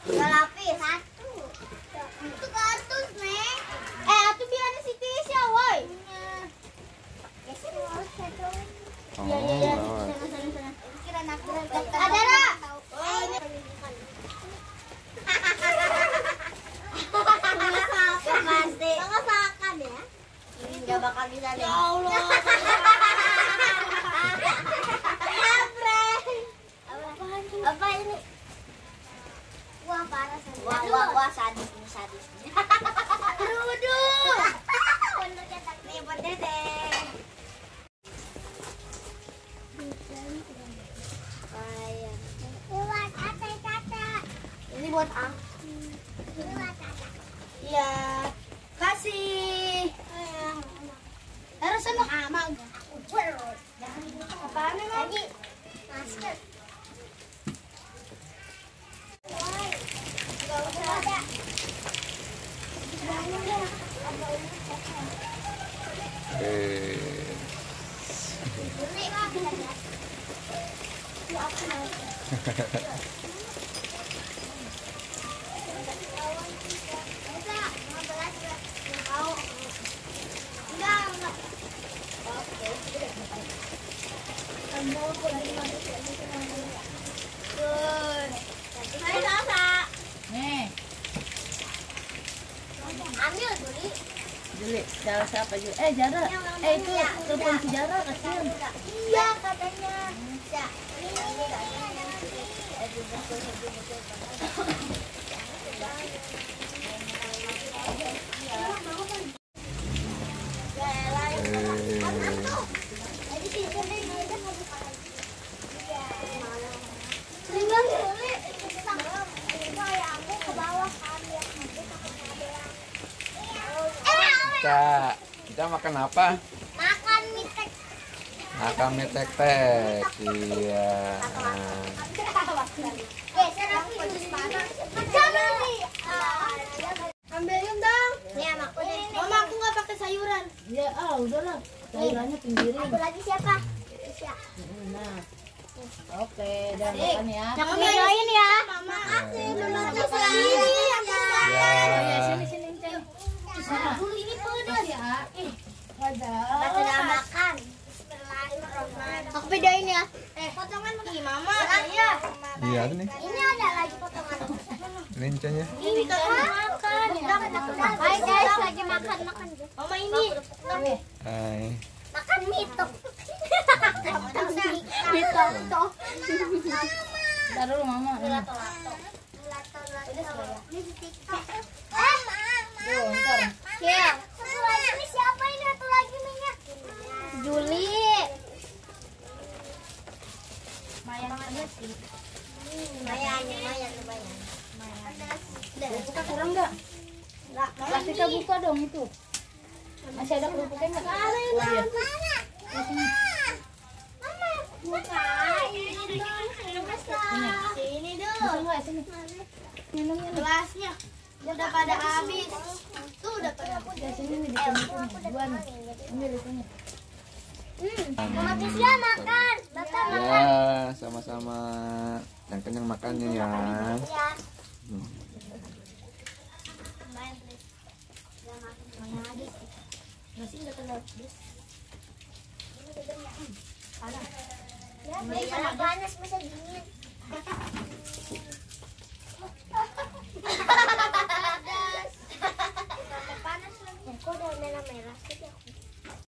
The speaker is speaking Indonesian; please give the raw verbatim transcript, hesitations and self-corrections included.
Dua lapis. Satu. Itu kartus, Neng. Eh, atuh biar si Tisha, woi. Oh, Iya, iya, iya. lewat. Sana, sana, sana. Kira nak ada Ra. Oh, ini. Pasti. Mengesahkan ya. Ini enggak bakal bisa deh. Ya Allah. Apa ini? Wah, parah sadis. Wah, wah, wah, sadis ini sadis. Kerudung. Untuk cetak nih buat Dedek. Ayam. Buat Tata, Tata. Ini buat aku. Ini buat Tata. Iya. Kasih. Harus sama amang. Apaan lagi? Masker. Eh, Nih, Ambil Juli. Juli, Jara siapa Juli? Eh, Jara. Eh, itu telepon si Jara kasihan. Iya katanya. Ya. Ca, kita makan apa? Makan mie tek. Makan mie tek-tek. Iya. Geser aku jus panas. Jangan nih. Ambilin dong. Nih sama aku deh. Mama aku nggak pakai sayuran. Ya, ah, udahlah. Sayurannya pinggirin. Aku lagi siapa? Tisha. Nah, oke, udah makan ya. Jangan bedain ya. Mama. Aku mama Tisha. Ini yang Oh ya, Ya. sini sini Ceng. Sana. ini pedas. Ya, ih, ada. Kita sudah makan. Bismillahirrahmanirrahim. Aku bedain ya. Eh, potongan Ih, Mama. Iya. Iya, ada nih. Ini ada lagi potongan. Lincanya. Ini kita makan. Hai guys, lagi makan makan. Mama ini. Hai. Makan mito. Mito. Mito. Ntar dulu Mama. Nah. Ini di TikTok. Eh, Tuh, ntar. Iya. Satu lagi ini siapa ini? Satu lagi minyak. Juli. Lumayan banget sih. Lumayan, lumayan, lumayan. Buka kurang nggak? Enggak, Plastiknya buka dong itu. Masih ada kerupuknya nggak? Oh iya. buka. Ini dong. Sini Bisa dong. nggak sini? Minum minum. Gelasnya udah pada habis. Tuh udah pada habis. Ya sini nih di sini sini. Dua nih. Ambil di sini. Mama Tisha makan. Bapak makan. Ya, sama-sama. Yang kenyang makannya ya. Ya. Hmm. Main, please. Udah makan semuanya lagi. Nasi udah keluar, please. Ini gedenya. Panas. Ya, ya, panas masa dingin. Panas lagi. Kok udah merah-merah sih?